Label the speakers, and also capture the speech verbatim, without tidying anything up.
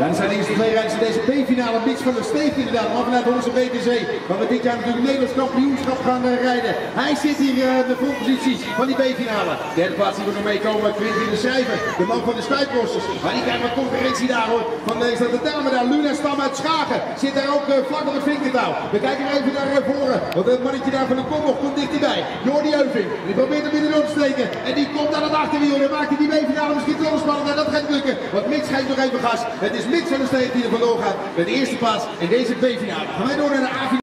Speaker 1: Ja, dat zijn de eerste twee rijders in deze B-finale. Mits van de Steef inderdaad, maar vanuit onze B T C. Waar we dit jaar natuurlijk Nederlands kampioenschap gaan uh, rijden. Hij zit hier in uh, de frontposities van die B-finale. De derde plaats die we nog meekomen, Quintin de Schrijver. De man van de Stuiprosters. Maar die krijgt wat concurrentie daar hoor. Van deze de dame daar, Luna Stam uit Schagen. Zit daar ook uh, vlak op het vinkertouw. We kijken even naar uh, voren. Want het mannetje daar van de kom nog komt dichterbij. Jordi Euving. Die probeert hem binnen door te steken. En die komt aan het achterwiel. Dan maakt hij die B-finale misschien toch spannend. En dat gaat lukken. Want Mix geeft nog even gas. Het is Mix van de Steef die er vandoor gaat. Met de eerste plaats in deze B-finale. Gaan wij door naar de A-finale.